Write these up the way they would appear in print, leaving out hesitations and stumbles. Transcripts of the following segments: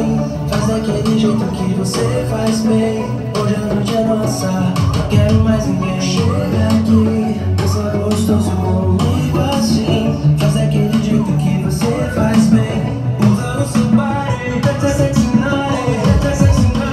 assim, faz daquele jeito que você faz bem. Hoje a noite é nossa, não quero mais ninguém. Chega aqui, você é gostoso comigo assim, faz daquele jeito que você faz bem. Usa no seu body, tá sexy night, tá sexy night.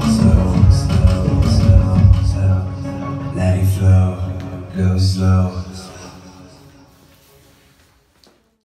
Go slow.